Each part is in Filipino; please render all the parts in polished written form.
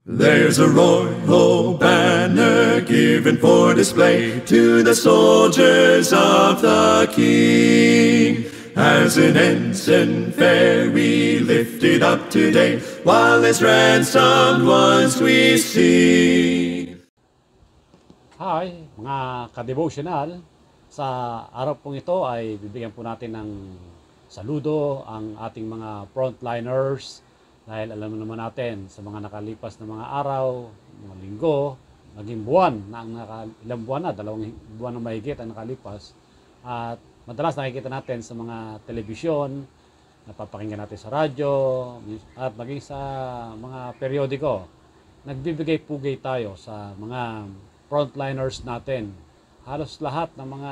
There's a royal banner given for display to the soldiers of the King. As an ensign fair we lift it up today, while as ransomed ones we sing. Hi, mga ka-devotional. Sa araw pong ito ay bibigyan po natin ng saludo ang ating mga frontliners. Dahil alam naman natin sa mga nakalipas na mga araw, mga linggo, naging buwan na ilang buwan na, 2 buwan na mahigit ang nakalipas. At madalas nakikita natin sa mga telebisyon, napapakinggan natin sa radyo, at maging sa mga periodiko. Nagbibigay-pugay tayo sa mga frontliners natin. Halos lahat ng mga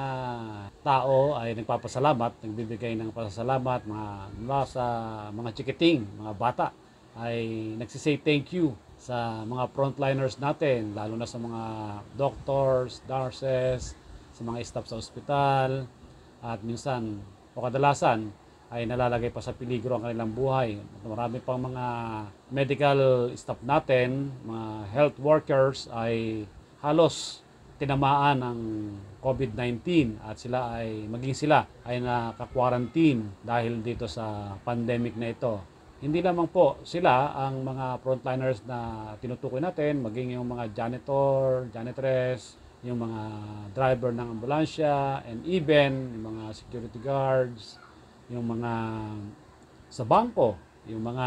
tao ay nagpapasalamat, nagbibigay ng pasasalamat, mula sa mga chikiting, mga bata, ay nagsisay thank you sa mga frontliners natin, lalo na sa mga doctors, nurses, sa mga staff sa ospital, at minsan o kadalasan ay nalalagay pa sa peligro ang kanilang buhay. Marami pang mga medical staff natin, mga health workers ay halos tinamaan ng COVID-19 at maging sila ay naka-quarantine dahil dito sa pandemic na ito. Hindi lamang po sila ang mga frontliners na tinutukoy natin, maging yung mga janitor, janitress, yung mga driver ng ambulansya, and even yung mga security guards, yung mga sa bangko, yung mga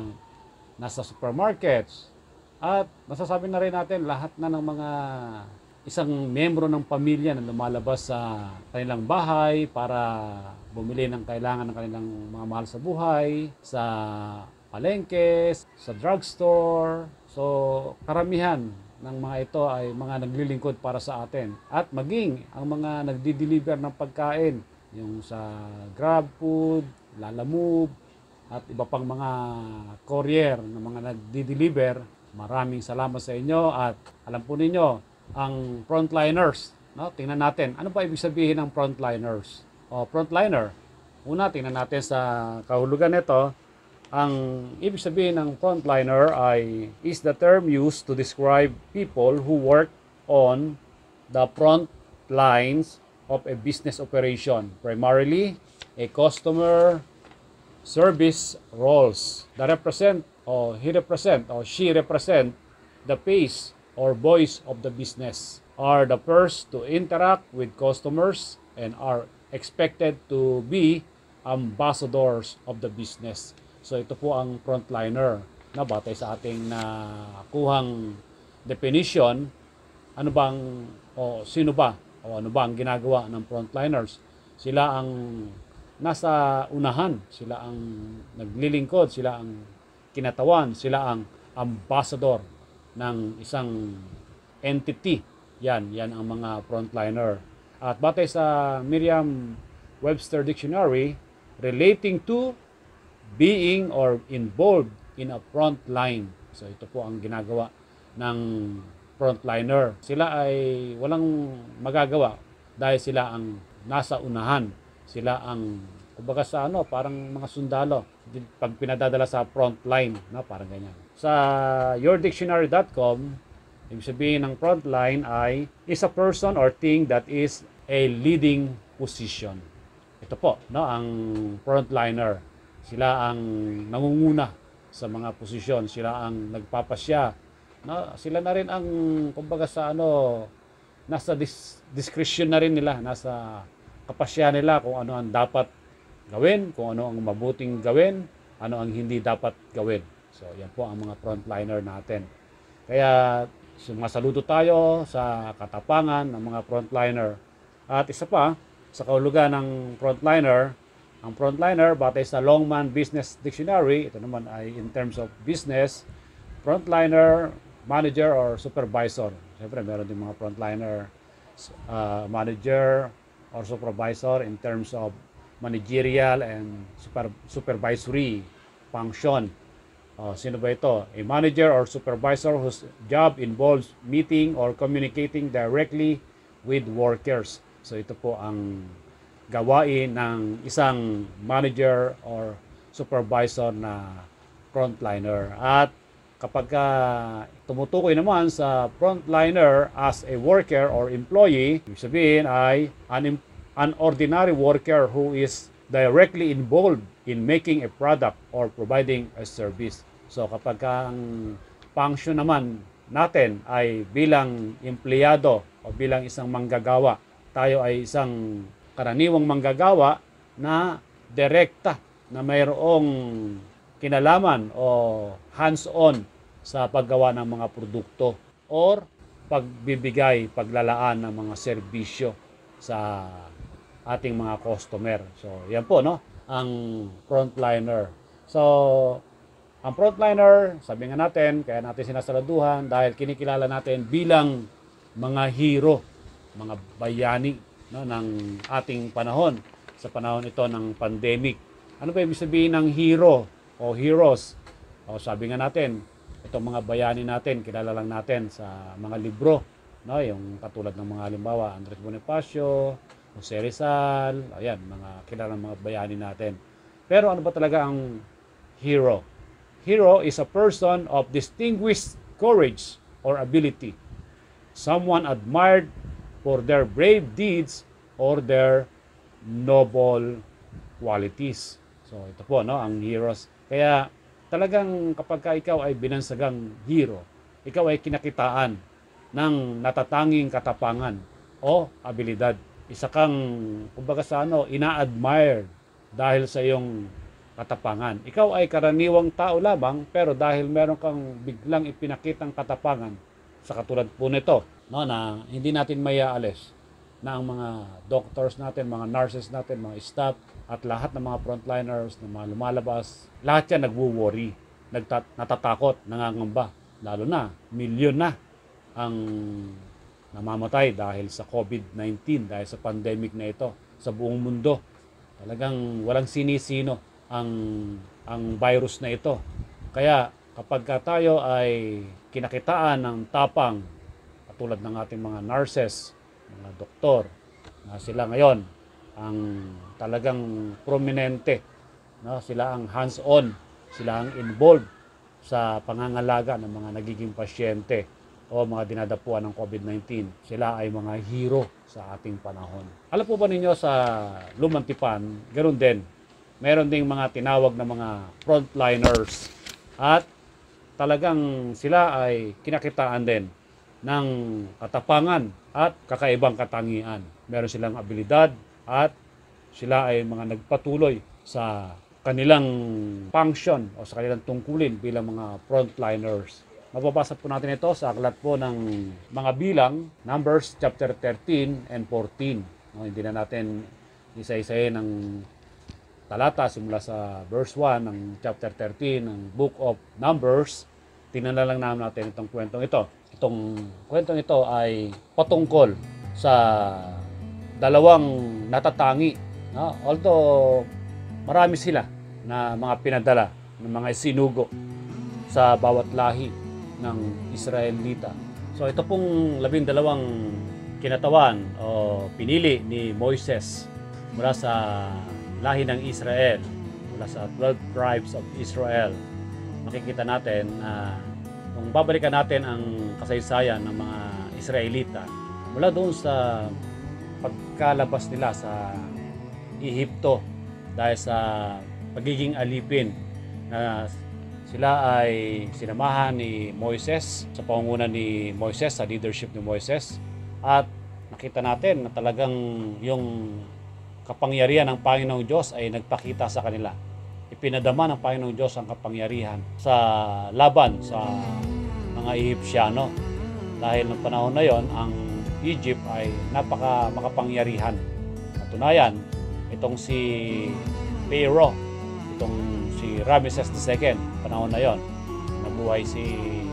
nasa supermarkets. At masasabi na rin natin lahat na ng mga isang membro ng pamilya na lumalabas sa kanilang bahay para bumili ng kailangan ng kanilang mga mahal sa buhay, sa palengke, sa drugstore. So karamihan ng mga ito ay mga naglilingkod para sa atin. At maging ang mga nagdi-deliver ng pagkain, yung sa Grab Food, Lalamove, at iba pang mga courier na mga nagdi-deliver, maraming salamat sa inyo. At alam po ninyo, ang frontliners, no? Tingnan natin, ano ba ibig sabihin ng frontliners? O frontliner, una tingnan natin sa kahulugan nito. Ang ibig sabihin ng frontliner is the term used to describe people who work on the front lines of a business operation, primarily a customer service roles that represent, or he represent, or she represent the face or voice of the business, are the first to interact with customers and are expected to be ambassadors of the business. So ito po ang frontliner na batay sa ating nakuhang definition. Ano bang sino ba o ano ba ang ginagawa ng frontliners? Sila ang nasa unahan, sila ang naglilingkod, sila ang kinatawan, sila ang ambassador ng isang entity. Yan ang mga frontliner. At batay sa Merriam-Webster Dictionary, relating to, being or involved in a front line. So ito po ang ginagawa ng frontliner. Sila ay walang magagawa dahil sila ang nasa unahan. Sila ang kumbaga sa parang mga sundalo pag pinadadala sa front line, no? Parang ganyan. Sa yourdictionary.com, ibig sabihin ng frontline is a person or thing that is a leading position. Ito po, no, ang frontliner. Sila ang nangunguna sa mga posisyon, sila ang nagpapasya, no? Sila na rin ang kumbaga sa nasa discretion na rin nila, nasa kapasya nila kung ano ang dapat gawin, kung ano ang mabuting gawin, ano ang hindi dapat gawin. So yan po ang mga frontliner natin. Kaya sumasaludo tayo sa katapangan ng mga frontliner. At isa pa, sa kahulugan ng frontliner, ang frontliner batay sa Longman Business Dictionary, ito naman ay in terms of business, frontliner, manager or supervisor. Siyempre meron din mga frontliner, manager or supervisor in terms of managerial and supervisory function. Sino ba ito? A manager or supervisor whose job involves meeting or communicating directly with workers. So ito po ang gawain ng isang manager or supervisor na frontliner. At kapag tumutukoy naman sa frontliner as a worker or employee, ibig sabihin ay an ordinary worker who is directly involved in making a product or providing a service. So kapag ang function naman natin ay bilang empleyado o bilang isang manggagawa, tayo ay isang karaniwang manggagawa na direkta na mayroong kinalaman o hands-on sa paggawa ng mga produkto or pagbibigay, paglalaan ng mga serbisyo sa ating mga customer. So, yan po, no? Ang frontliner. So, ang frontliner, sabi nga natin, kaya natin sinasaladuhan dahil kinikilala natin bilang mga hero, mga bayani, no, ng ating panahon, sa panahon ito ng pandemic. Ano ba ibig sabihin ng hero o heroes? O sabi nga natin, itong mga bayani natin, kilala lang natin sa mga libro, no, yung katulad ng mga halimbawa, Andres Bonifacio, Jose Rizal, ayan, mga kilalang mga bayani natin. Pero ano ba talaga ang hero? Hero is a person of distinguished courage or ability. Someone admired for their brave deeds or their noble qualities. So ito po, no, ang heroes. Kaya talagang kapag ikaw ay binansagang hero, ikaw ay kinakitaan ng natatanging katapangan o abilidad. Isa kang, kumbaga sa ina-admire dahil sa iyong katapangan. Ikaw ay karaniwang tao lamang, pero dahil meron kang biglang ipinakitang katapangan, sa katulad po nito, no, na hindi natin mayaalis na ang mga doctors natin, mga nurses natin, mga staff, at lahat ng mga frontliners na mga lumalabas, lahat yan nagwo-worry, natatakot, nangangamba. Lalo na, milyon na ang namamatay dahil sa COVID-19, dahil sa pandemic na ito sa buong mundo. Talagang walang sinisino ang virus na ito. Kaya kapag tayo ay kinakitaan ng tapang, katulad ng ating mga nurses, mga doktor, na sila ngayon ang talagang prominente, no? Sila ang hands-on, sila ang involved sa pangangalaga ng mga nagiging pasyente o mga dinadapuan ng COVID-19. Sila ay mga hero sa ating panahon. Alam po ba ninyo sa lumang tipan, ganoon din, meron ding mga tinawag na mga frontliners at talagang sila ay kinakitaan din ng katapangan at kakaibang katangian. Meron silang abilidad at sila ay mga nagpatuloy sa kanilang function o sa kanilang tungkulin bilang mga frontliners. Mababasa po natin ito sa aklat po ng mga bilang, Numbers chapter 13 and 14. No, hindi na natin isa-isahin ng talata simula sa verse 1 ng chapter 13 ng Book of Numbers. Tingnan na lang natin itong kwentong ito. Itong kwentong ito ay patungkol sa dalawang natatangi. No? Although marami sila na mga pinadala ng mga sinugo sa bawat lahi ng Israelita. So ito pong 12 kinatawan o pinili ni Moises mula sa lahi ng Israel, mula sa 12 tribes of Israel. Makikita natin na kung babalikan natin ang kasaysayan ng mga Israelita mula doon sa pagkalabas nila sa Ehipto dahil sa pagiging alipin na sila ay sinamahan ni Moises sa pangungunan ni Moises, sa leadership ni Moises, at nakita natin na talagang yung kapangyarihan ng Panginoong Diyos ay nagpakita sa kanila. Ipinadama ng Panginoong Diyos ang kapangyarihan sa laban sa mga Egyptiano. Dahil ng panahon na yon, ang Egypt ay makapangyarihan. Katunayan, itong si Pharaoh, itong si Ramesses II, panahon na yon, nabuhay si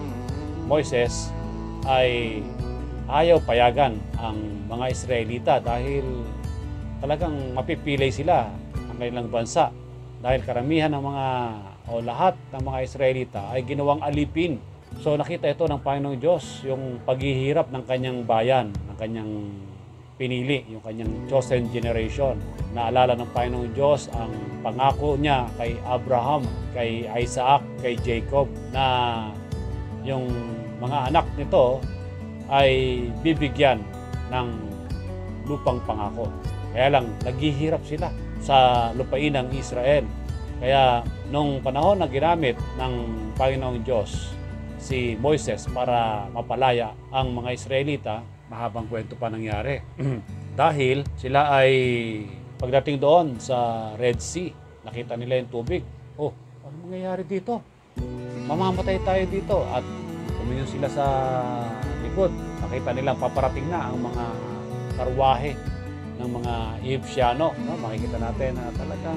Moises, ay ayaw payagan ang mga Israelita dahil talagang mapipilay sila ang kanilang bansa. Dahil karamihan ng mga o lahat ng mga Israelita ay ginawang alipin. So nakita ito ng Panginoong Diyos, yung paghihirap ng kanyang bayan, ng kanyang pinili, yung kanyang chosen generation. Naalala ng Panginoong Diyos ang pangako niya kay Abraham, kay Isaac, kay Jacob, na yung mga anak nito ay bibigyan ng lupang pangako. Kaya lang, naghihirap sila sa lupain ng Israel. Kaya nung panahon na ginamit ng Panginoong Diyos si Moises para mapalaya ang mga Israelita, mahabang kwento pa nangyari. Dahil sila ay pagdating doon sa Red Sea, nakita nila yung tubig. Oh, ano mangyayari dito? Mamamatay tayo dito. At tumingin sila sa likod. Nakita nilang paparating na ang mga karwahe ng mga Egyptiano. No? Makikita natin na talagang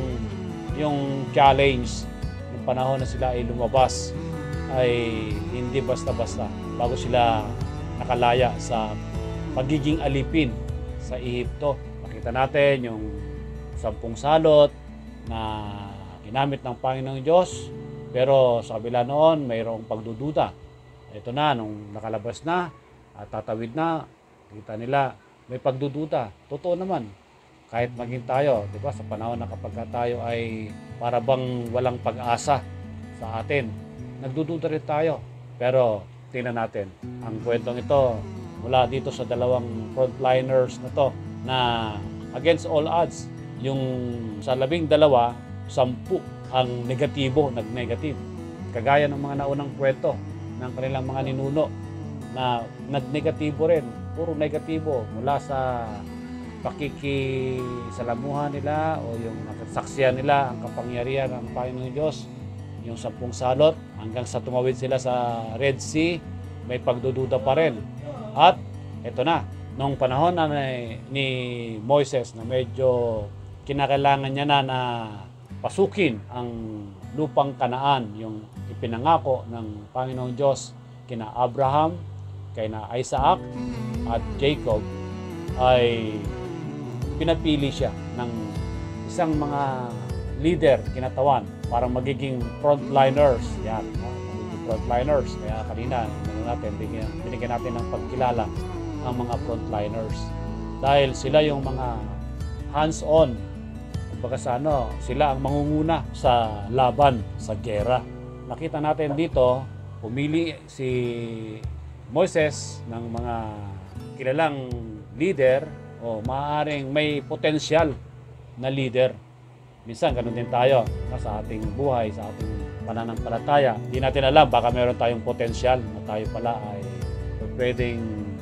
yung challenge ng panahon na sila ay lumabas ay hindi basta-basta bago sila nakalaya sa pagiging alipin sa Ehipto. Makita natin yung 10 salot na ginamit ng Panginoong Diyos, pero sa kabila noon mayroong pagdududa. Ito na, nung nakalabas na at tatawid na, kita nila may pagdududa. Totoo naman, kahit maging tayo, di ba, sa panahon na kapag tayo ay para bang walang pag-asa sa atin, nagdududa rin tayo. Pero tingnan natin, ang kwentong ito mula dito sa dalawang frontliners na to, na against all odds, yung sa 12, 10 ang negatibo, nag-negative. Kagaya ng mga naunang kwento ng kanilang mga ninuno na nag-negatibo rin, puro negatibo mula sa pakikisalamuhan nila o yung nakasaksiyan nila ang kapangyarihan ng Panginoong Diyos, yung 10 salot, hanggang sa tumawid sila sa Red Sea, may pagdududa pa rin. At ito na, nung panahon na ni Moises na medyo kinakailangan niya na pasukin ang lupang Kanaan, yung ipinangako ng Panginoong Diyos kina Abraham, kina Isaac at Jacob, ay pinapili siya ng isang mga leader, kinatawan, para magiging frontliners. Yan, magiging frontliners. Kaya kanina, binigyan natin ng pagkilala ang mga frontliners. Dahil sila yung mga hands-on. Kumbaga sa sila ang mangunguna sa laban, sa gera. Nakita natin dito, pumili si Moises ng mga kilalang leader o maaaring may potensyal na leader. Minsan, ganun din tayo sa ating buhay, sa ating pananampalataya. Hindi natin alam, baka meron tayong potensyal na tayo pala ay pwedeng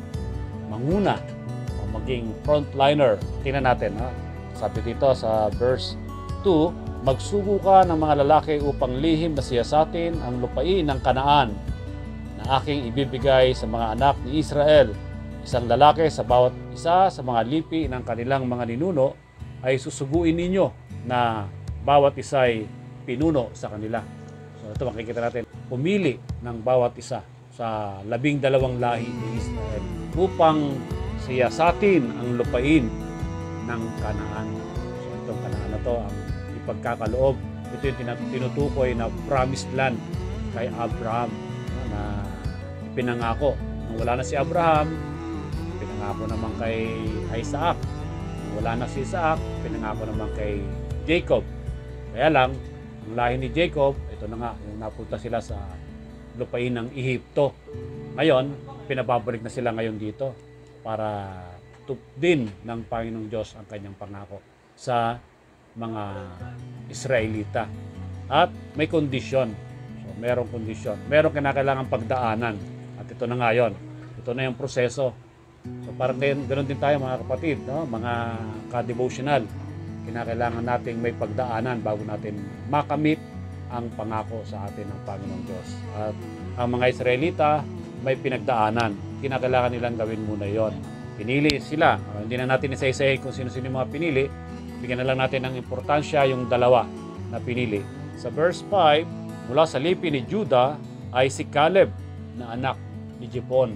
manguna o maging frontliner. Tingnan natin. Sabi dito sa verse 2, magsugo ka ng mga lalaki upang lihim na siyasatin ang lupain ng Kanaan na aking ibibigay sa mga anak ni Israel. Isang lalaki sa bawat isa sa mga lipi ng kanilang mga ninuno ay susuguin ninyo na bawat isa ay pinuno sa kanila. So ito makikita natin, pumili ng bawat isa sa 12 lahi ni Israel upang siyasatin ang lupain ng Kanaan. So itong Kanaan na to ang ipagkakaloob. Ito yung tinutukoy na promised land kay Abraham na ipinangako. Nung wala na si Abraham, pinangako naman kay Isaac. Nung wala na si Isaac, pinangako naman kay Jacob. Kaya lang, ang lahi ni Jacob, ito na nga, yung napunta sila sa lupain ng Ehipto. Ngayon, pinababalik na sila ngayon dito para tupdin ng Panginoong Diyos ang kanyang pangako sa mga Israelita. At may kondisyon. So, merong kondisyon. Merong kinakailangan pagdaanan. At ito na nga yun. Ito na yung proseso. So, parang ganoon din tayo mga kapatid, mga ka-devotional. Kinakailangan nating may pagdaanan bago natin makamit ang pangako sa atin ng Panginoong Diyos. At ang mga Israelita may pinagdaanan. Kinakailangan nilang gawin muna yon. Pinili sila. Hindi na natin isa-isahin kung sino-sino yung mga pinili. Bigyan na lang natin ng importansya yung dalawa na pinili. Sa verse 5, mula sa lipi ni Judah ay si Caleb na anak ni Jepon.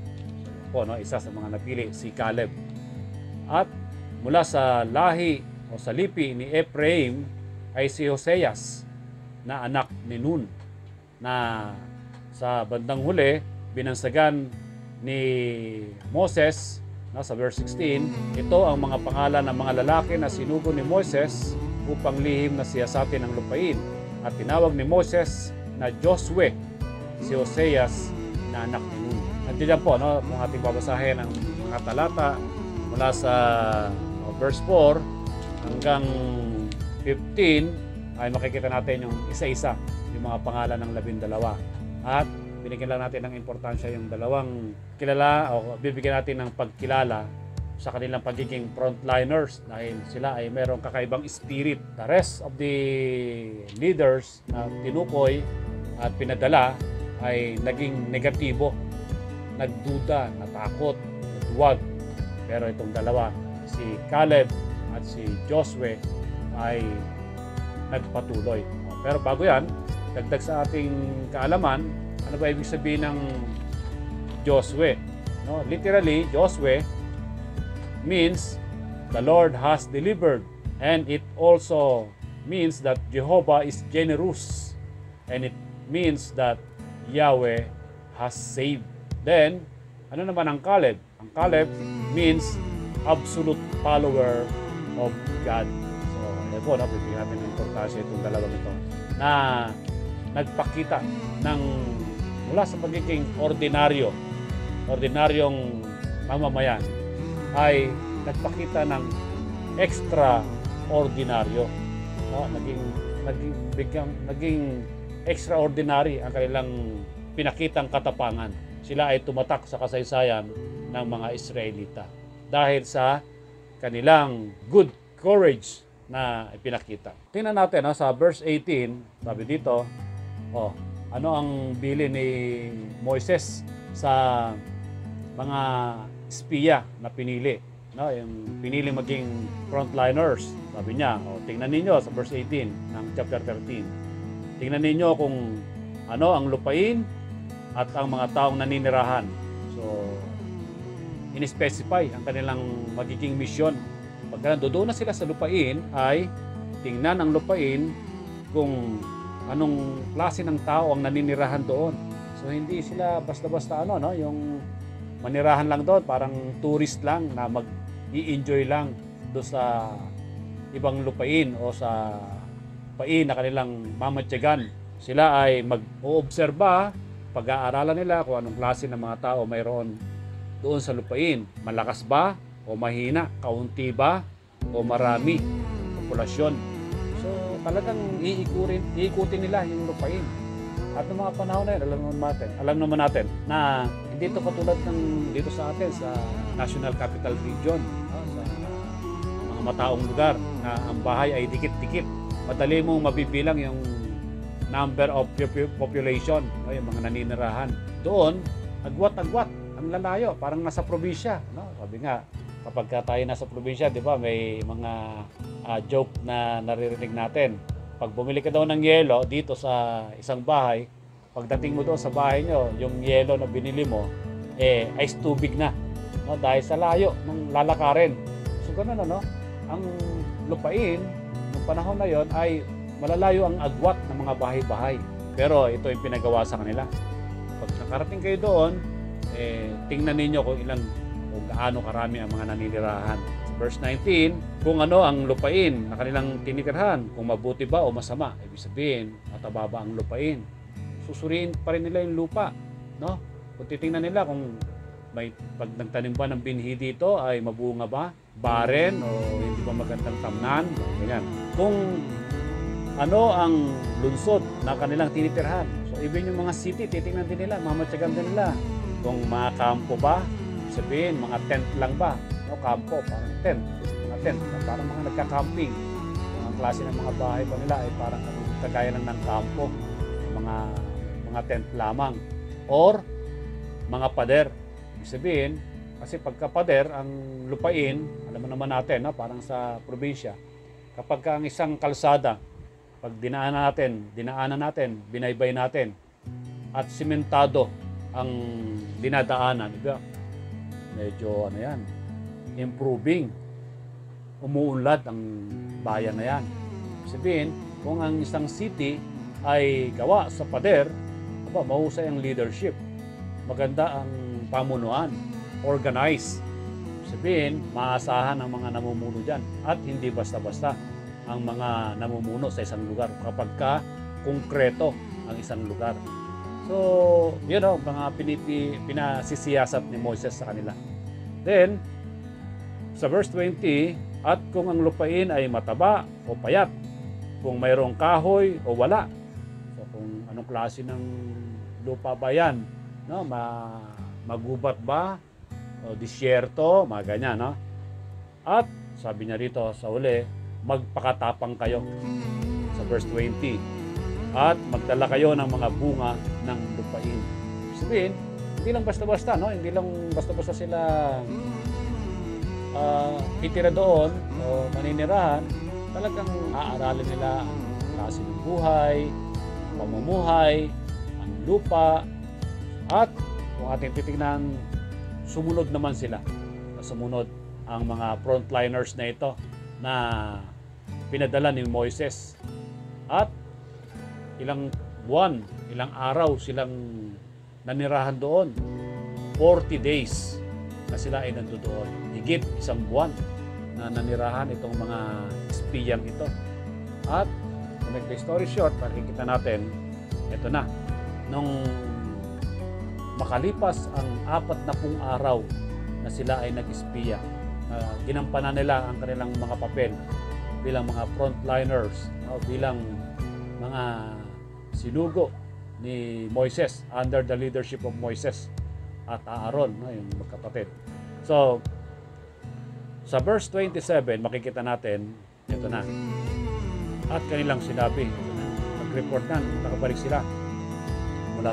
Isa sa mga napili, si Caleb. At mula sa lahi o sa lipi ni Ephraim ay si Hoseas na anak ni Nun, na sa bandang huli binansagan ni Moses sa verse 16. Ito ang mga pangalan ng mga lalaki na sinugo ni Moses upang lihim na siyasatin ang lupain, at tinawag ni Moses na Josue si Hoseas na anak ni Nun. Nandiyan po, no, kung ating babasahin ang mga talata mula sa verse 4 hanggang 15, ay makikita natin yung isa-isa, yung mga pangalan ng 12. At binigyan lang natin ng importansya yung dalawang kilala, o bibigyan natin ng pagkilala sa kanilang pagiging frontliners dahil sila ay merong kakaibang spirit. The rest of the leaders na tinukoy at pinadala ay naging negatibo, nagduda, natakot, nagduwag. Pero itong dalawa, si Caleb at si Joshua, ay nagpatuloy. Pero bago yan, dagdag sa ating kaalaman, ano ba ibig sabihin ng Joshua? No, literally, Joshua means the Lord has delivered, and it also means that Jehovah is generous, and it means that Yahweh has saved. Then, ano naman ang Caleb? Ang Caleb means absolute follower of God. So, yan po, bibigyan natin ng importansya itong dalawang ito na nagpakita ng mula sa pagiging ordinaryong mamamayan ay nagpakita ng extraordinaryo. No? Naging extraordinary ang kanilang pinakitang katapangan. Sila ay tumatak sa kasaysayan ng mga Israelita dahil sa kanilang good courage na ipinakita. Tingnan natin sa verse 18, sabi dito, ano ang bilin ni Moises sa mga espiya na pinili, no? Yung pinili maging frontliners. Sabi niya, tingnan ninyo sa verse 18 ng chapter 13. Tingnan ninyo kung ano ang lupain at ang mga taong naninirahan. So, in-specify ang kanilang magiging misyon. Pagka doon na sila sa lupain, ay tingnan ang lupain kung anong klase ng tao ang naninirahan doon. So, hindi sila basta-basta yung manirahan lang doon, parang tourist lang na mag-i-enjoy lang doon sa ibang lupain o sa lupain na kanilang mamatyagan. Sila ay mag-oobserba, pag-aaralan nila kung anong klase ng mga tao mayroon doon sa lupain. Malakas ba o mahina? Kaunti ba o marami? Populasyon. So talagang iikutin nila yung lupain. At ng mga panahon na yun, alam naman natin na hindi ito katulad ng dito sa atin sa National Capital Region, sa mga mataong lugar na ang bahay ay dikit-dikit. Madali mong mabibilang yung number of population, yung mga naninirahan. Doon, agwat-agwat, ang lalayo, parang nasa probinsya. Sabi nga, kapag tayo nasa probinsya, di ba, may mga joke na naririnig natin. Pag bumili ka daw ng yelo dito sa isang bahay, pagdating mo doon sa bahay nyo, yung yelo na binili mo, ice tubig na. Dahil sa layo ng lalakarin. So ganun ang lupain, nung panahon na yon ay malalayo ang agwat ng mga bahay-bahay. Pero ito yung pinagawa sa kanila. Pag nakarating kayo doon, tingnan ninyo kung gaano karami ang mga naninirahan. Verse 19, kung ano ang lupain na kanilang tinitirhan, kung mabuti ba o masama, ibig sabihin, mataba ba ang lupain. Susuriin pa rin nila yung lupa, no? Kung titingnan nila kung pag nagtanim ba ng binhi dito ay mabunga ba, barren o hindi ba magandang tamnan, ganyan. Kung ano ang lungsod na kanilang tinitirhan. So even yung mga city, titingnan din nila, mamatyagan din nila. Kung mga kampo ba, sabihin, mga tent lang ba? Kampo, parang tent. Mga tent, parang mga nagka-camping. Ang klase ng mga bahay pa nila ay parang kagaya ng kampo. Mga tent lamang. Or, mga pader. Ibig sabihin, kasi pagka pader, ang lupain, alam mo naman natin, parang sa probinsya, kapag ang isang kalsada, pag dinaanan natin, binaybay natin, at simentado ang dinadaanan, diba? Medyo improving, umuunlad ang bayan na yan. Sabihin, kung ang isang city ay gawa sa pader, mahusay ang leadership, maganda ang pamunuan, organized. Sabihin, maasahan ang mga namumuno dyan at hindi basta-basta ang mga namumuno sa isang lugar kapag konkreto ang isang lugar. So, yun o, mga pinasisiyasat ni Moises sa kanila. Then, sa verse 20, at kung ang lupain ay mataba o payat, kung mayroong kahoy o wala. So, kung anong klase ng lupa ba yan? No? Magubat ba? O disyerto? Mga ganyan, no? At, sabi niya rito sa uli, magpakatapang kayo. Sa verse 20. At magdala kayo ng mga bunga ng lupain. Sabihin, hindi lang basta-basta, no? Hindi lang basta-basta sila itira doon o maninirahan. Talagang aaralin nila ang klase ng buhay, pamumuhay, ang lupa, at kung ating titignan, sumunod naman sila. Sumunod ang mga frontliners na ito na pinadala ni Moises. At ilang buwan, ilang araw silang nanirahan doon. 40 days na sila ay nandoon. Higit isang buwan na nanirahan itong mga espiyang ito. At to make the story short, makikita natin, ito na, nung makalipas ang 40 araw na sila ay nag-espiya, ginampanan nila ang kanilang mga papel bilang mga frontliners, bilang mga sinugo ni Moises under the leadership of Moises at Aaron, yung magkapatid. So, sa verse 27, makikita natin, ito na. At kanilang sinabi, nag-report na, nakabalik sila mula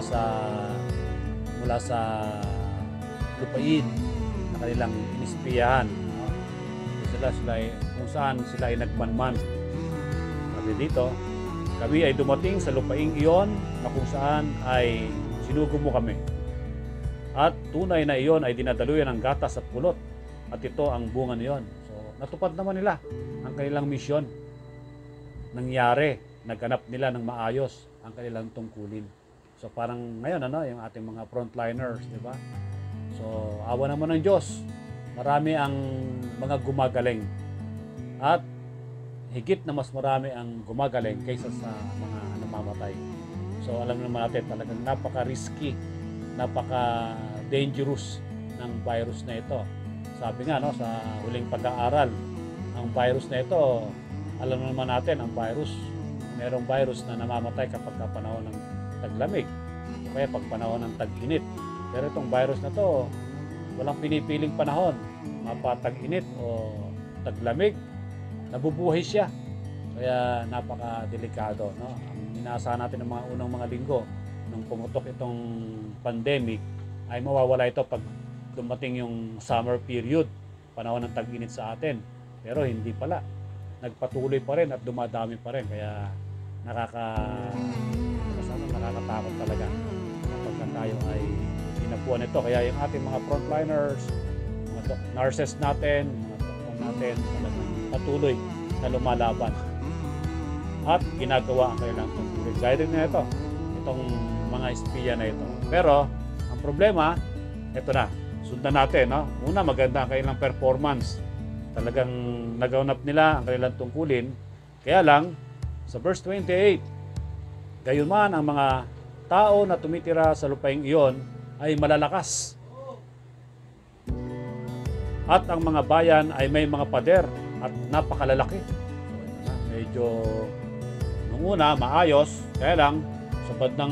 sa lupain na kanilang inispiyahan. Sila kung saan sila ay nagmanman. Sabi dito, kami ay dumating sa lupaing iyon na kung saan ay sinugo mo kami. At tunay na iyon ay dinadaluyan ng gatas at pulot. At ito ang bunga niyon. So, natupad naman nila ang kanilang misyon. Nangyari, naghanap nila ng maayos ang kanilang tungkulin. So, parang ngayon, yung ating mga frontliners, di ba? So, awa naman ng Diyos. Marami ang mga gumagaling. At higit na mas marami ang gumagaling kaysa sa mga namamatay. So alam naman natin talagang napaka-risky, napaka-dangerous ng virus na ito. Sabi nga sa huling pag-aaral, ang virus na ito, alam naman natin ang virus, merong virus na namamatay kapag panahon ng taglamig o kaya pag panahon ng tag-init. Pero itong virus na to, walang pinipiling panahon, mapatag-init o taglamig, nabubuhay siya. Kaya napaka-delikado. Ang inaasahan natin ng mga unang mga linggo nung pumutok itong pandemic ay mawawala ito pag dumating yung summer period, panahon ng tag-init sa atin. Pero hindi pala. Nagpatuloy pa rin at dumadami pa rin. Kaya nakakatakot talaga kapag tayo ay inapuan ito. Kaya yung ating mga frontliners, mga nurses natin, mga doktor natin, talagang patuloy na lumalaban at ginagawa ang kailang tungkulin. Gaya din na itong mga espiya na ito. Pero ang problema, ito na, sundan natin. Una, maganda ang kailang performance. Talagang nagawnap nila ang kanilang tungkulin. Kaya lang, sa verse 28, gayunman ang mga tao na tumitira sa lupaing iyon ay malalakas. At ang mga bayan ay may mga pader at napakalalaki. So, medyo nung una maayos, kaya lang sa bandang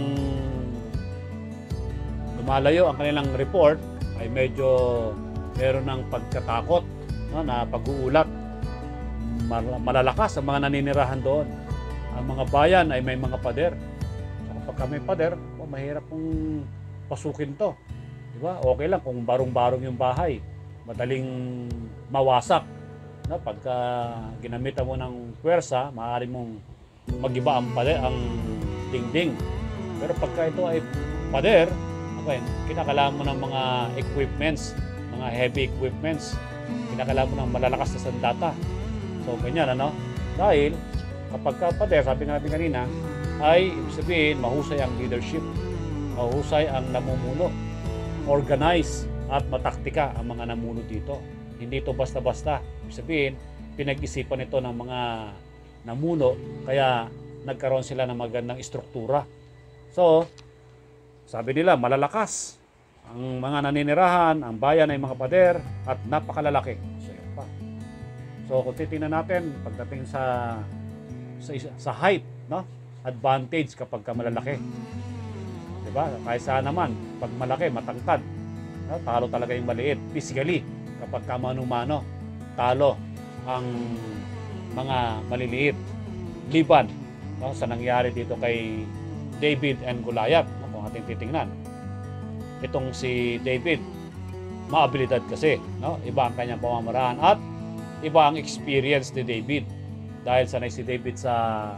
lumalayo ang kanilang report ay medyo meron ng pagkatakot na pag-uulat. Malalakas ang mga naninirahan doon. Ang mga bayan ay may mga pader. So, kapag may pader, mahirap pong pasukin to. Diba? Okay lang kung barong-barong yung bahay. Madaling mawasak. Pagka ginamitan mo ng puwersa, maaari mong magiba ang pader, ang dingding. Pero pagka ito ay pader, kinakailangan mo ng mga equipments, mga heavy equipments. Kinakailangan mo ng malalakas na sandata. So, ganyan, Dahil, kapag pader, sabi natin kanina, ay ibig sabihin, mahusay ang leadership, mahusay ang namumuno, organize at mataktika ang mga namuno dito. Hindi ito basta-basta. Ibig sabihin, pinag-isipan ito ng mga namuno, kaya nagkaroon sila ng magandang istruktura. So, Sabi nila, malalakas ang mga naninirahan, ang bayan ay mga pader at napakalalaki. So, yun pa. So, kung titingnan natin, pagdating sa height, no? Advantage kapag ka malalaki. Diba? Kaysa naman, pag malaki, matangkad, no? Talo talaga yung maliit. Physically, kapag ka mano-mano, talo ang mga maliliit. Liban, no? Sa nangyari dito kay David and Goliath, no? Kung ating titingnan. Itong si David, maabilidad kasi, no? Iba ang kanyang pamamaraan at iba ang experience ni David. Dahil sanay si David sa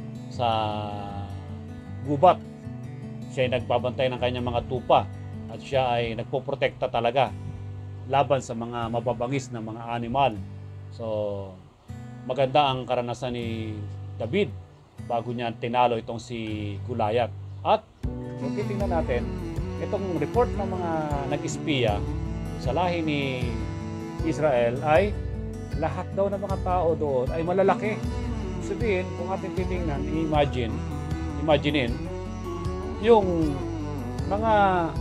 gubat. Siya ay nagbabantay ng kanyang mga tupa at siya ay nagpoprotekta talaga laban sa mga mababangis na mga animal. So, maganda ang karanasan ni David bago niya tinalo itong si Goliath. At kung titingnan natin, itong report ng mga nag-espiya sa lahi ni Israel ay lahat daw ng mga tao doon ay malalaki. Sabihin, kung ating titingnan, imaginein, yung mga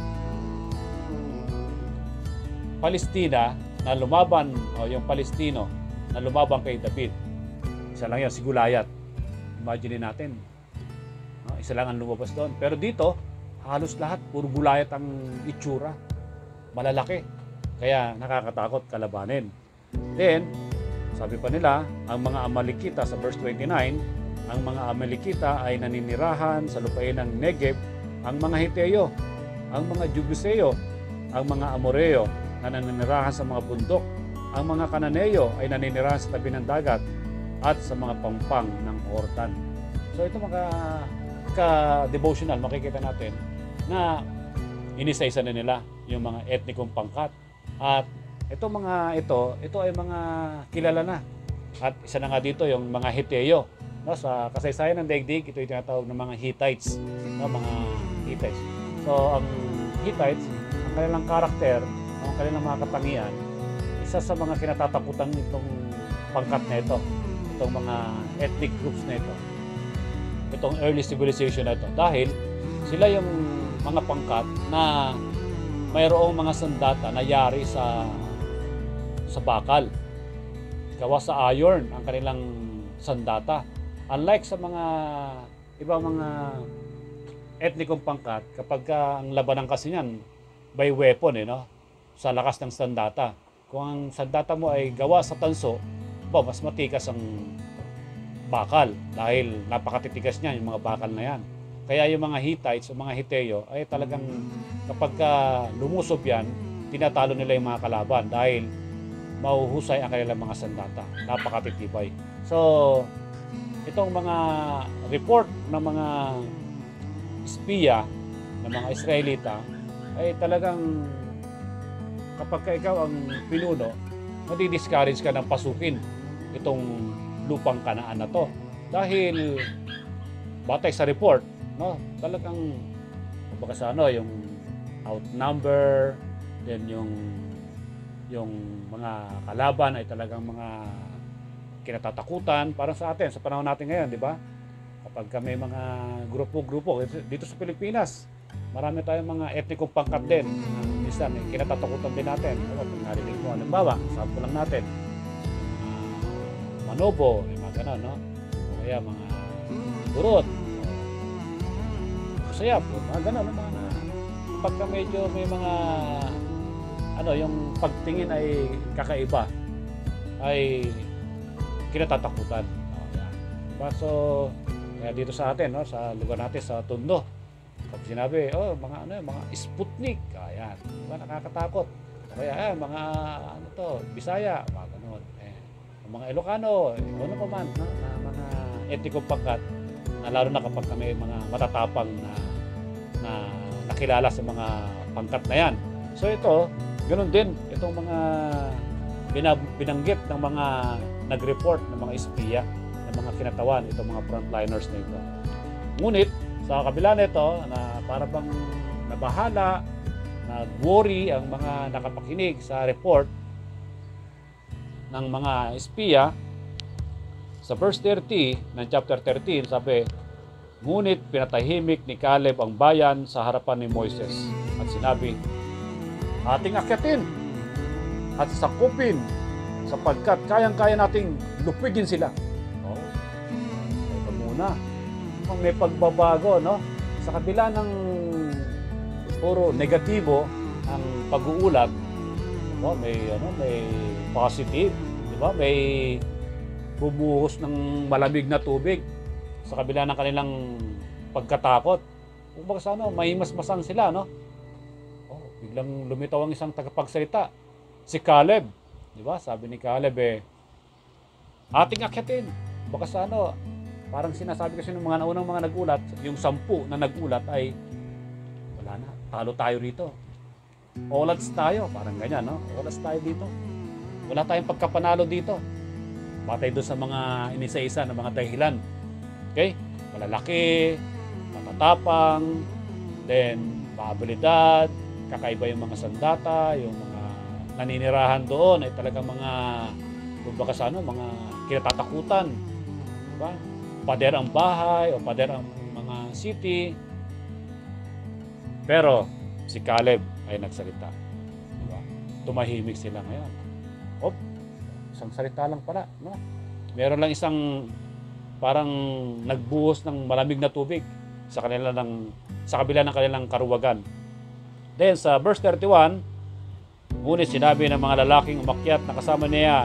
Palestina na lumaban, o yung Palestino na lumaban kay David, isa lang yan, si Goliath. Imaginein natin, isa lang ang lumabas doon. Pero dito, halos lahat, puro Goliath ang itsura. Malalaki. Kaya nakakatakot kalabanin. Then, sabi pa nila, ang mga Amalekita sa verse 29, ang mga Amalekita ay naninirahan sa lupain ng Negev, ang mga Hiteo, ang mga Jebuseo, ang mga Amoreo na naninirahan sa mga bundok, ang mga Kananeo ay naninirahan sa tabi ng dagat at sa mga pampang ng Jordan. So ito mga ka-devotional, makikita natin na inisaysa na nila yung mga etnikong pangkat. At ito ay mga kilala na. At isa na nga dito yung mga Hiteo. No, sa kasaysayan ng daigdig, ito yung tinatawag ng mga Hittites. No, mga Hittites. So ang Hittites, ang kanilang karakter, ang kanilang mga katangian, isa sa mga kinatatakutan itong pangkat na ito. Itong mga ethnic groups na ito. Itong early civilization na ito. Dahil sila yung mga pangkat na mayroong mga sandata na yari sa bakal. Gawa sa iron ang kanilang sandata. Unlike sa mga ibang mga etnikong pangkat, kapag ang labanan kasi niyan by weapon, no? Sa lakas ng sandata. Kung ang sandata mo ay gawa sa tanso, mas matikas ang bakal dahil napakatitigas niya yung mga bakal na yan. Kaya yung mga Hittites o mga Hiteo ay talagang kapag lumusob yan, tinatalo nila yung mga kalaban dahil mahuhusay ang kanilang mga sandata. Napakatitibay. So, itong mga report ng mga espiya ng mga Israelita ay talagang kapag ikaw ang pinuno, madi-discourage ka ng pasukin itong lupang Kanaan na to. Dahil batay sa report, no, talagang kumbaga sa yung outnumber, then yung mga kalaban ay talagang mga kinatatakutan para sa atin sa panahon natin ngayon, di ba? Kapag may mga grupo-grupo dito sa Pilipinas, marami tayong mga etnikong pangkat din. Minsan kinatatakutan din natin. Pag narinig mo, halimbawa, sample lang natin, Manobo, mga gano'n, no? O kaya mga Burot, Sayap, mga gano'n, mga pagka medyo may mga yung pagtingin ay kakaiba, ay kinatatakutan. So, kaya dito sa atin, no, sa lugar natin, sa Tondo, pag sinabi, mga Sputnik, ayan, diba, nakakatakot. Kaya, mga, Bisaya, mga gano'n. Mga Ilocano, ano pa man, no, na mga etnikong pangkat, na lalo na kapag kami mga matatapang na nakilala sa mga pangkat na yan. So ito, ganoon din, itong mga binanggit ng mga nag-report ng mga espiya, ng mga kinatawan, itong mga frontliners na ito. Ngunit, sa kabila nito, na para bang nabahala, nag-worry ang mga nakapakinig sa report ng mga espiya, sa verse 30 ng chapter 13, sabi, Ngunit pinatahimik ni Caleb ang bayan sa harapan ni Moises at sinabi, ating akyatin at sakupin sapagkat kayang-kaya nating lupigin sila. Oh, ito muna. May pagbabago, no? Sa kabila ng puro negatibo ang pag-uulat, diba? May positive, di ba? May bumuhos ng malamig na tubig sa kabila ng kanilang pagkatakot. Kung baka sa mahimasmasan sila, no? Oh, biglang lumitaw ang isang tagapagsalita, si Caleb. Di ba? Sabi ni Caleb, ating akyatin. Baka sa parang sinasabi kasi ng mga naunang mga nagulat, yung 10 na nagulat ay, wala na, talo tayo rito. Odds tayo, parang ganyan, no? Odds tayo dito. Wala tayong pagkapanalo dito. Batay doon sa mga inisa-isa na mga dahilan. Okay? Malalaki, matatapang, then maabilidad, kakaiba yung mga sandata, yung mga naninirahan doon ay talagang mga, kumbaga sa mga kinatatakutan. Diba? Pader ang bahay o pader ang mga city. Pero si Caleb ay nagsalita. Diba? Tumahimik sila ngayon. Isang salita lang pala, no? Meron lang isang parang nagbuhos ng malamig na tubig sa kabila ng kanilang karuwagan. Then sa verse 31, ngunit sinabi ng mga lalaking umakyat na kasama niya,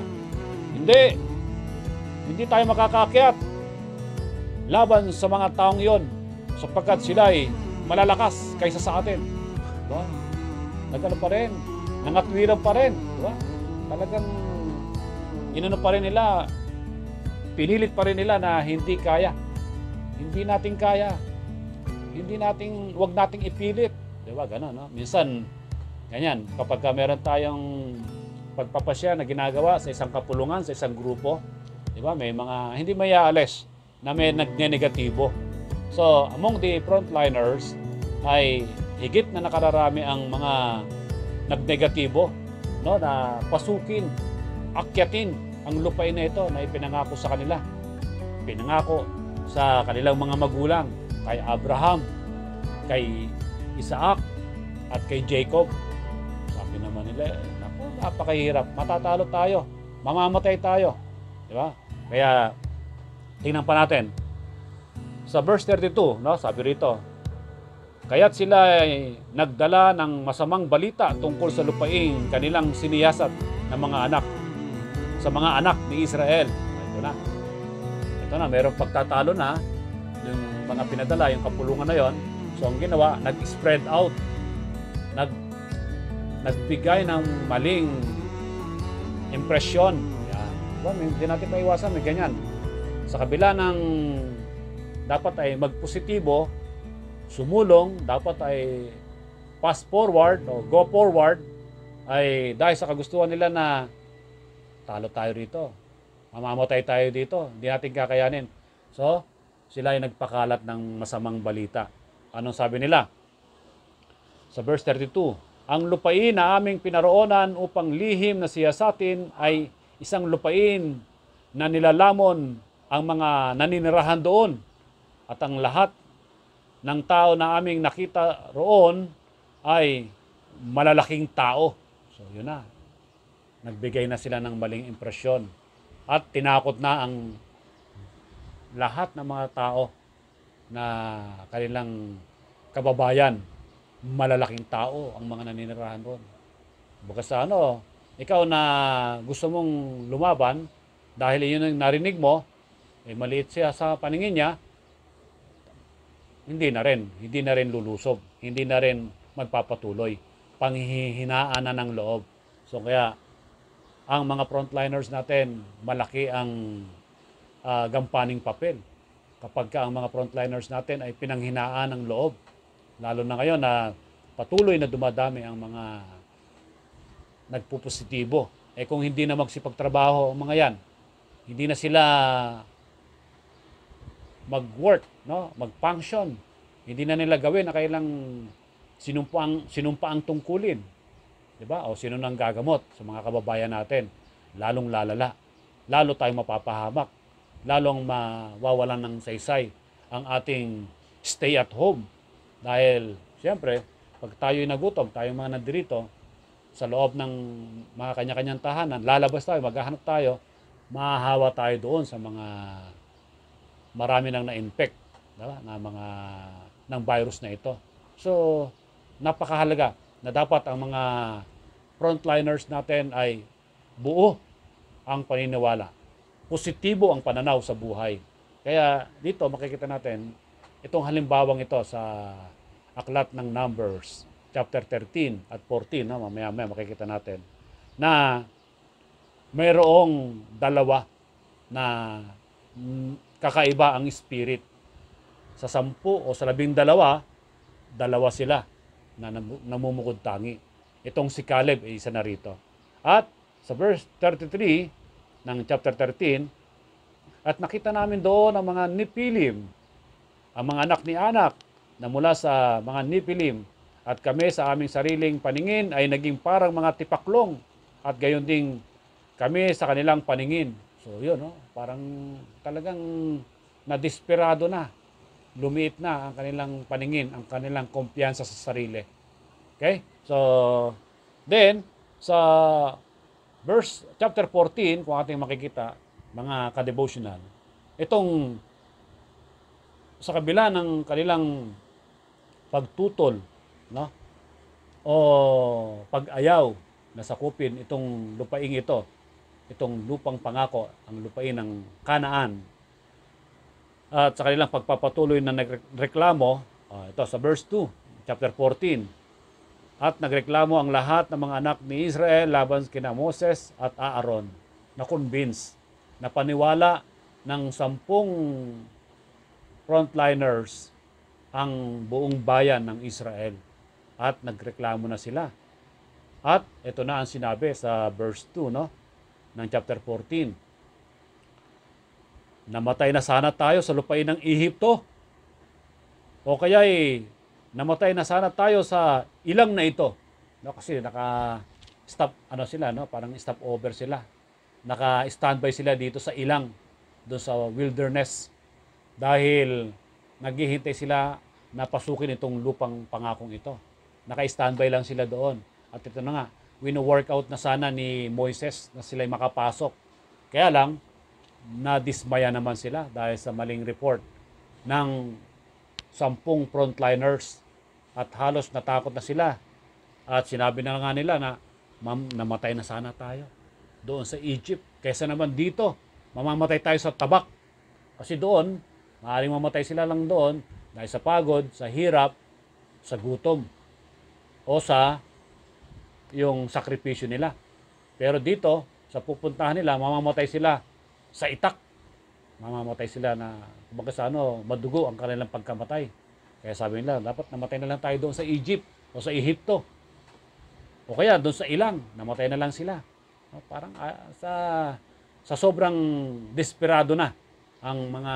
hindi tayo makakaakyat laban sa mga taong yon sapagkat sila ay malalakas kaysa sa atin. Diba? Nagano pa rin, nangatwiran pa rin. Diba? Talagang pa rin nila, pinilit pa rin nila na hindi kaya. Hindi natin kaya. Wag nating ipilit. Diba? Gano'n, no? Minsan, ganyan, kapag meron tayong pagpapasya na ginagawa sa isang kapulungan, sa isang grupo, diba? May mga hindi mayaalis na may nagnenegatibo. So, among the frontliners ay higit na nakararami ang mga nagnegatibo, no, na pasukin, akyatin ang lupain na ito na ipinangako sa kanila. Pinangako sa kanilang mga magulang, kay Abraham, kay Isaac, at kay Jacob. Sabi naman nila, napakahirap, matatalo tayo, mamamatay tayo. Diba? Kaya, tingnan pa natin. Sa verse 32, no, sabi rito, kaya't sila ay nagdala ng masamang balita tungkol sa lupaing kanilang siniyasat ng mga anak, sa mga anak ni Israel. Ito na, mayroong pagtatalo na yung mga pinadala, yung kapulungan na yon. So ang ginawa, nag-spread out, nagbigay ng maling impresyon. Yan. Hindi natin maiwasan, may ganyan. Sa kabila ng dapat ay magpositibo, sumulong, dapat ay pass forward o go forward, ay dahil sa kagustuhan nila na talo tayo rito, mamamatay tayo dito, hindi natin kakayanin. So, sila ay nagpakalat ng masamang balita. Anong sabi nila? Sa verse 32, ang lupain na aming pinaroonan upang lihim na siyasatin ay isang lupain na nilalamon ang mga naninirahan doon, at ang lahat ng tao na aming nakita roon ay malalaking tao. So, yun na. Nagbigay na sila ng maling impresyon. At tinakot na ang lahat ng mga tao na kanilang kababayan. Malalaking tao ang mga naninirahan roon. Baga sa ikaw na gusto mong lumaban, dahil yun ang narinig mo, maliit siya sa paningin niya, hindi na rin lulusob, hindi na rin magpapatuloy. Panghihinaan na ng loob. So kaya, ang mga frontliners natin, malaki ang gampaning papel. Kapag ang mga frontliners natin ay pinanghinaan ng loob, lalo na ngayon na patuloy na dumadami ang mga nagpupositibo. Kung hindi na magsipagtrabaho ang mga yan, hindi na sila mag-work, no? Mag-function. Hindi na nila gawin na kailang sinumpaang tungkulin. Diba? O sino nang gagamot sa mga kababayan natin? Lalong lalala. Lalo tayong mapapahamak. Lalong mawawalan ng saysay ang ating stay at home. Dahil, siyempre, pag tayo'y nagutom, tayong mga nandirito, sa loob ng mga kanya-kanyang tahanan, lalabas tayo, maghahanap tayo, mahahawa tayo doon sa mga marami nang na-infect, diba? Na mga ng virus na ito. So, napakahalaga na dapat ang mga frontliners natin ay buo ang paniniwala. Positibo ang pananaw sa buhay. Kaya dito makikita natin itong halimbawang ito sa aklat ng Numbers, chapter 13 at 14, no? Mamaya makikita natin na mayroong dalawa na kakaiba ang spirit. Sa 10 o sa 12, dalawa sila na namumukod tangi. Itong si Caleb ay isa na rito. At sa verse 33 ng chapter 13, at nakita namin doon ang mga Nipilim, ang mga anak ni Anak na mula sa mga Nipilim, at kami sa aming sariling paningin ay naging parang mga tipaklong, at gayon ding kami sa kanilang paningin. So yun, no? Parang talagang nadesperado na, lumiit na ang kanilang paningin, ang kanilang kumpiyansa sa sarili. Okay? So, then, sa verse chapter 14, kung ating makikita, mga ka-devotional, itong sa kabila ng kanilang pagtutol, no? O pag-ayaw na sakupin itong lupaing ito, itong lupang pangako, ang lupain ng Kanaan, at sa kanilang pagpapatuloy na nagreklamo, ito sa verse 2, chapter 14, at nagreklamo ang lahat ng mga anak ni Israel laban kina Moses at Aaron, na convince, na paniwala ng 10 frontliners ang buong bayan ng Israel, at nagreklamo na sila. At ito na ang sinabi sa verse 2, no, ng chapter 14. Namatay na sana tayo sa lupain ng Ehipto, o kaya'y namatay na sana tayo sa ilang na ito. No, kasi naka-stop sila, no, parang stop over sila. Naka-standby sila dito sa ilang, doon sa wilderness, dahil naghihintay sila na pasukin itong lupang pangakong ito. Naka-standby lang sila doon. At ito na nga, wino-workout na sana ni Moises na sila'y makapasok. Kaya lang, nadismaya naman sila dahil sa maling report ng 10 frontliners, at halos natakot na sila. At sinabi na nga nila na, namatay na sana tayo doon sa Egypt, kaysa naman dito, mamamatay tayo sa tabak. Kasi doon, maaaring mamatay sila lang doon dahil sa pagod, sa hirap, sa gutom, o sa yung sakripisyo nila. Pero dito, sa pupuntahan nila, mamamatay sila sa itak. Mamamatay sila na, kumbaga sa madugo ang kanilang pagkamatay. Kaya sabi nila, dapat namatay na lang tayo doon sa Egypt o sa Ehipto. O kaya doon sa ilang, namatay na lang sila. Parang sa sobrang desperado na ang mga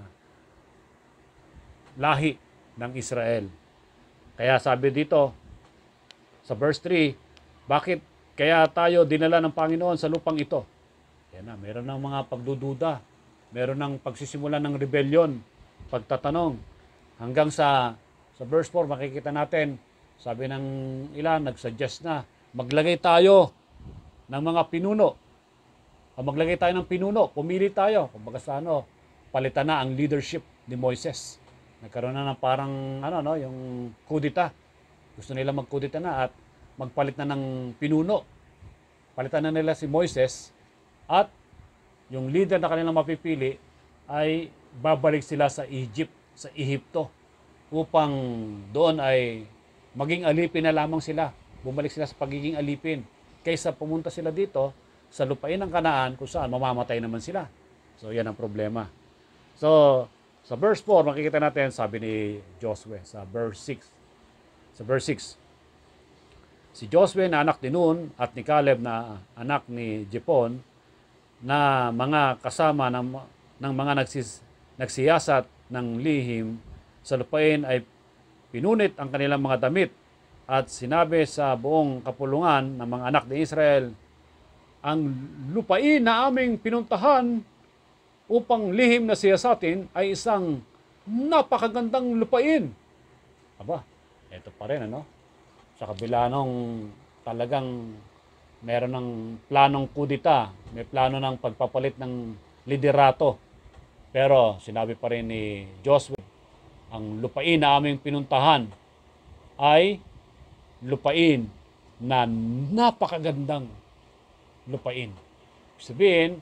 lahi ng Israel. Kaya sabi dito sa verse 3, bakit kaya tayo dinala ng Panginoon sa lupang ito? Yan na, meron ng mga pagdududa, meron ng pagsisimula ng rebellion, pagtatanong, hanggang sa verse 4 makikita natin, sabi ng ilan, nagsuggest na maglagay tayo ng mga pinuno. Maglagay tayo ng pinuno, pumili tayo. Kumbaga sa palitan na ang leadership ni Moises. Nagkaroon na ng parang yung kudita. Gusto nila magkudita na at magpalit na ng pinuno. Palitan na nila si Moises, at yung leader na kanilang mapipili ay babalik sila sa Egypt, sa Ehipto, upang doon ay maging alipin na lamang sila. Bumalik sila sa pagiging alipin, kaysa pumunta sila dito sa lupain ng Kanaan kung saan mamamatay naman sila. So yan ang problema. So sa verse 4 makikita natin, sabi ni Joshua sa verse 6. Sa verse 6, si Joshua na anak ni Nun at ni Caleb na anak ni Jepon, na mga kasama ng mga nagsiyasat ng lihim sa lupain, ay pinunit ang kanilang mga damit, at sinabi sa buong kapulungan ng mga anak ni Israel, ang lupain na aming pinuntahan upang lihim na siyasatin ay isang napakagandang lupain. Aba, eto pa rin ano. Sa kabila nung talagang meron ng planong kudita, may plano ng pagpapalit ng liderato. Pero sinabi pa rin ni Joshua, ang lupain na aming pinuntahan ay lupain na napakagandang lupain. Sabihin,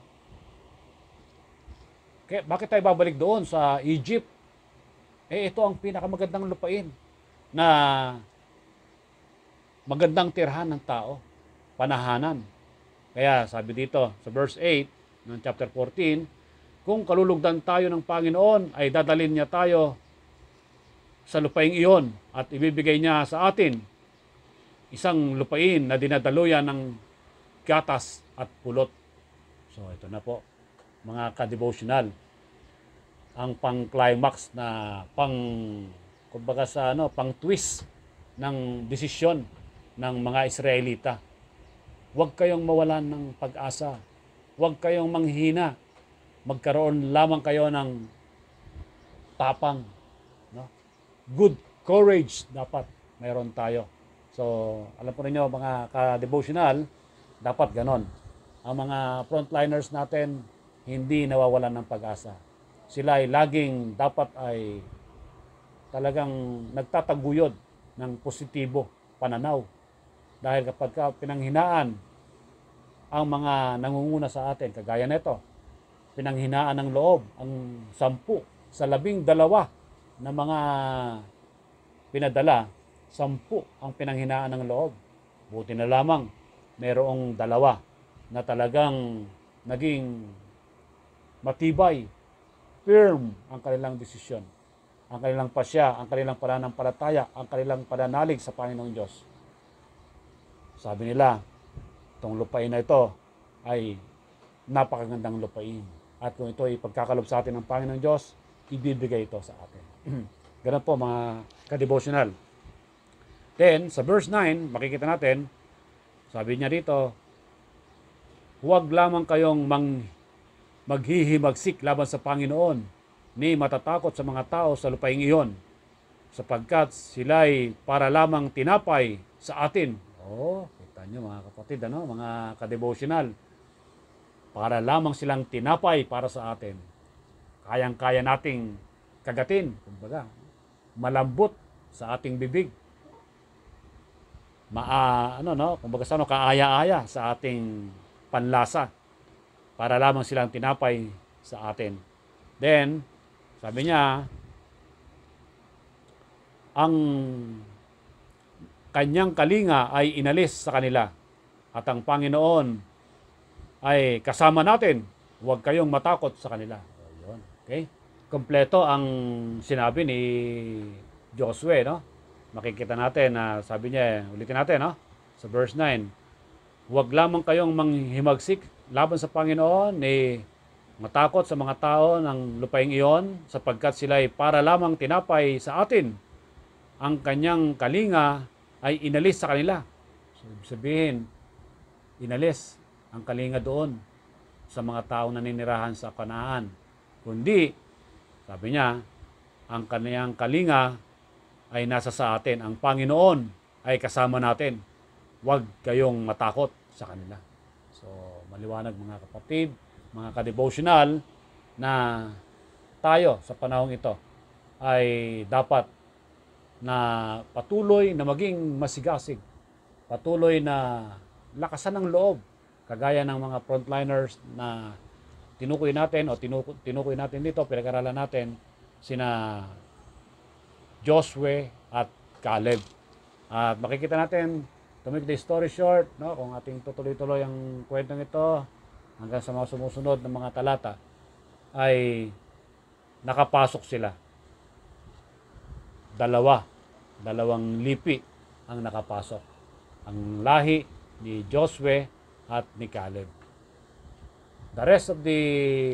bakit tayo babalik doon sa Egypt? Ito ang pinakamagandang lupain na magandang tirhan ng tao, panahanan. Kaya sabi dito sa verse 8 ng chapter 14, kung kalulugdan tayo ng Panginoon, ay dadalhin niya tayo sa lupaing iyon at ibibigay niya sa atin isang lupain na dinadaluyan ng gatas at pulot. So ito na po, mga ka-devotional, ang pang-climax na kumbaga sa pang-twist ng desisyon ng mga Israelita. Huwag kayong mawalan ng pag-asa. Huwag kayong manghina. Magkaroon lamang kayo ng tapang. No? Good courage dapat mayroon tayo. So, alam po ninyo mga ka-devotional, dapat ganon. Ang mga frontliners natin, hindi nawawalan ng pag-asa. Sila ay laging dapat ay talagang nagtataguyod ng positibo pananaw. Dahil kapag pinanghinaan ang mga nangunguna sa atin, kagaya nito, pinanghinaan ng loob, ang 10 sa 12 na mga pinadala, 10 ang pinanghinaan ng loob. Buti na lamang, mayroong 2 na talagang naging matibay, firm ang kanilang desisyon, ang kanilang pasya, ang kanilang pananampalataya, ang kanilang pananalig sa Panginoong Diyos. Sabi nila, itong lupain na ito ay napakagandang lupain. At kung ito ay pagkakalob sa atin ng Panginoong Diyos, ibibigay ito sa atin. Ganun po mga ka-devotional. Then, sa verse 9, makikita natin, sabi niya dito, huwag lamang kayong maghihimagsik laban sa Panginoon, ni matatakot sa mga tao sa lupaing iyon, sapagkat sila'y para lamang tinapay sa atin. Kita nyo mga kapatid, mga ka-devotional, para lamang silang tinapay para sa atin. Kayang-kaya nating kagatin, kumbaga, malambot sa ating bibig. Kumbaga kaaya-aya sa ating panlasa, para lamang silang tinapay sa atin. Then, sabi niya, ang kanyang kalinga ay inalis sa kanila, at ang Panginoon ay kasama natin, huwag kayong matakot sa kanila. Ayun. Okay? Kompleto ang sinabi ni Joshua, no? Makikita natin na sabi niya, ulitin natin, no? Sa verse 9, huwag lamang kayong manghimagsik laban sa Panginoon, matakot sa mga tao ng lupaing iyon, sapagkat sila ay para lamang tinapay sa atin. Ang kanyang kalinga ay inalis sa kanila. So, sabihin, inalis ang kalinga doon sa mga taong naninirahan sa Kanaan. Kundi, sabi niya, ang kanyang kalinga ay nasa sa atin. Ang Panginoon ay kasama natin. Huwag kayong matakot sa kanila. So, maliwanag mga kapatid, mga ka-devotional, na tayo sa panahong ito ay dapat na patuloy na maging masigasig. Patuloy na lakasan ng loob. Kagaya ng mga frontliners na tinukoy natin tinukoy natin dito, pinag-aralan natin sina Joshua at Caleb. At makikita natin, to make the story short, no, kung ating tutuloy-tuloy ang kwentong ito hanggang sa mga sumusunod ng mga talata, ay nakapasok sila. Dalawang lipi ang nakapasok. Ang lahi ni Joshua at ni Caleb. The rest of the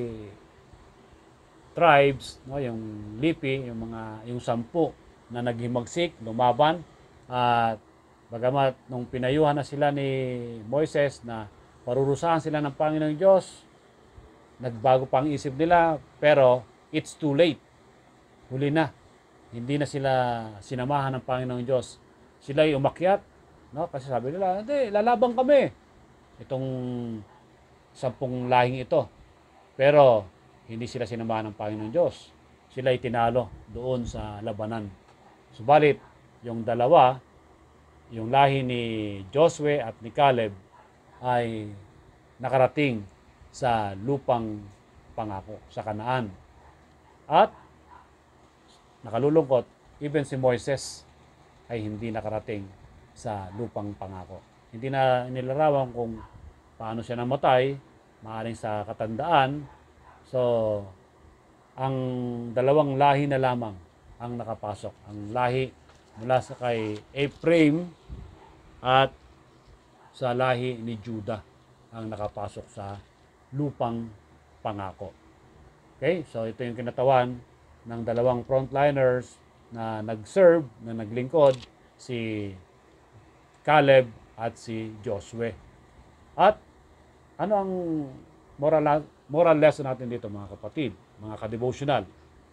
tribes, no, yung lipi, yung 10 na naghimagsik, lumaban, at bagamat nung pinayuhan na sila ni Moises na parurusahan sila ng Panginoong Diyos, nagbago pa ang isip nila, pero it's too late. huli na. Hindi na sila sinamahan ng Panginoong Diyos. Sila ay umakyat, no? Kasi sabi nila, hindi, lalaban kami. Itong 10 lahing ito. Pero hindi sila sinamahan ng Panginoong Diyos. Sila ay tinalo doon sa labanan. Subalit, yung dalawa, yung lahi ni Josue at ni Caleb, ay nakarating sa lupang pangako, sa Kanaan. At nakalulungkot, even si Moises ay hindi nakarating sa lupang pangako. Hindi na nilarawan kung paano siya namatay, maaaring sa katandaan. So, ang dalawang lahi na lamang ang nakapasok. Ang lahi mula sa kay Ephraim at sa lahi ni Judah ang nakapasok sa lupang pangako. Okay, so ito yung kinatawan ng dalawang frontliners na nag-serve, na naglingkod, si Caleb at si Josue. At ano ang moral lesson natin dito, mga kapatid, mga ka-devotional?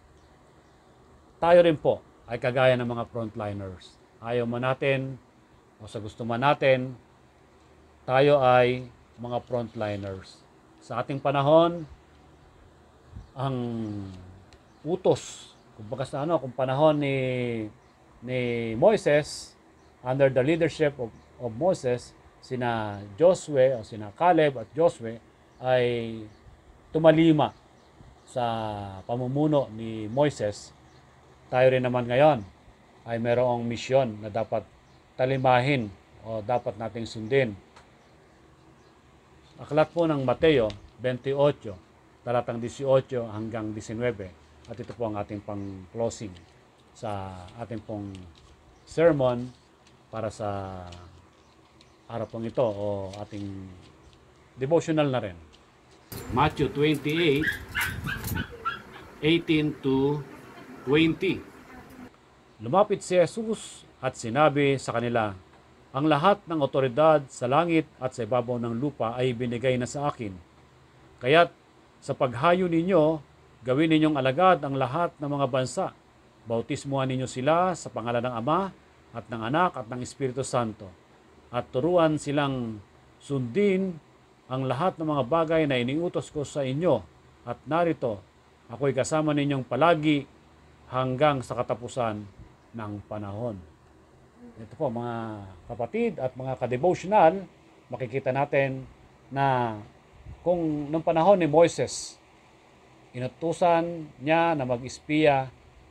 Tayo rin po ay kagaya ng mga frontliners. Ayaw man natin o sa gusto man natin, tayo ay mga frontliners. Sa ating panahon, ang utos, kung panahon ni Moises, under the leadership of Moses, sina Josue o sina Caleb at Josue ay tumalima sa pamumuno ni Moises. Tayo rin naman ngayon ay mayroong misyon na dapat talimahin o dapat nating sundin. Aklat po ng Mateo 28, talatang 18 hanggang 19. At ito po ang ating pang-closing sa ating pong sermon para sa araw pong ito o ating devotional na rin. Matthew 28, 18 to 20. Lumapit si Jesus at sinabi sa kanila, "Ang lahat ng otoridad sa langit at sa ibabaw ng lupa ay binigay na sa akin. Kaya't sa paghayo ninyo, gawin ninyong alagad ang lahat ng mga bansa. Bautismuhan ninyo sila sa pangalan ng Ama at ng Anak at ng Espiritu Santo. At turuan silang sundin ang lahat ng mga bagay na iniutos ko sa inyo. At narito, ako'y kasama ninyong palagi hanggang sa katapusan ng panahon." Ito po, mga kapatid at mga ka-devotional, makikita natin na kung nung panahon ni Moises, inutusan niya na mag-espiya,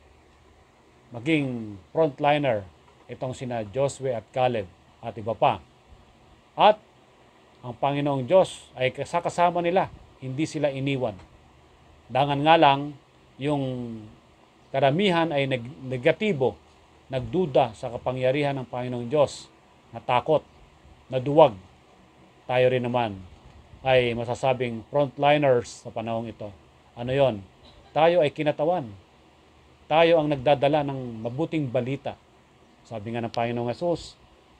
maging frontliner, itong sina Josue at Caleb at iba pa. At ang Panginoong Diyos ay kasama nila, hindi sila iniwan. Dangan nga lang, yung karamihan ay negatibo, nagduda sa kapangyarihan ng Panginoong Diyos, natakot, naduwag. Tayo rin naman ay masasabing frontliners sa panahong ito. Ano yon? Tayo ay kinatawan. Tayo ang nagdadala ng mabuting balita. Sabi nga ng Panginoong Hesus,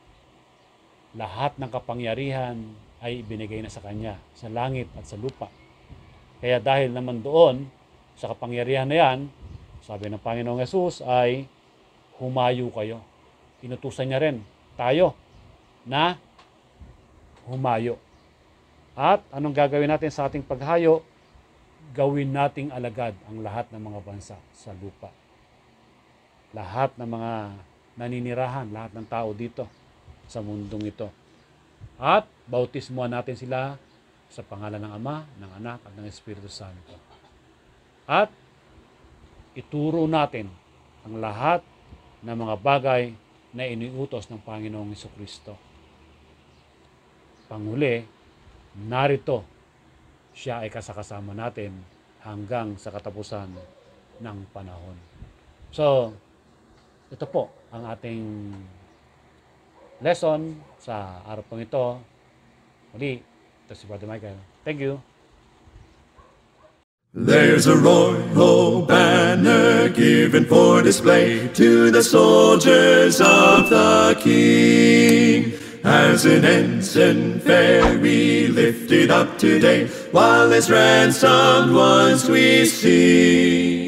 lahat ng kapangyarihan ay binigay na sa Kanya, sa langit at sa lupa. Kaya dahil naman doon, sa kapangyarihan na yan, sabi ng Panginoong Hesus ay humayo kayo. Inutusan niya rin tayo na humayo. At anong gagawin natin sa ating paghayo? Gawin nating alagad ang lahat ng mga bansa sa lupa. Lahat ng mga naninirahan, lahat ng tao dito sa mundong ito. At bautismuhan natin sila sa pangalan ng Ama, ng Anak at ng Espiritu Santo. At ituro natin ang lahat ng mga bagay na iniutos ng Panginoong Jesucristo. Panghuli, narito siya ay kasakasama natin hanggang sa katapusan ng panahon. So, ito po ang ating lesson sa araw pong ito. Muli, ito si Brother Michael. Thank you. There's a royal banner given for display to the soldiers of the King. As an ensign fair we lifted up today, while as ransomed ones we sing.